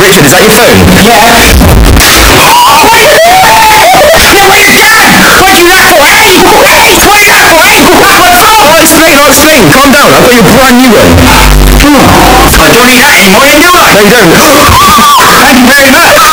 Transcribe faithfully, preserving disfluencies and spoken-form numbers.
Richard, is that your phone? Yeah. Oh, what are you doing? Yeah, what is that? What you that for, eh? What you that for, eh? What's up? Oh, it's Spain, oh, it's Spain. Calm down, I've got your brand new one. I don't need that anymore, you do it. No, you don't. Thank you very much.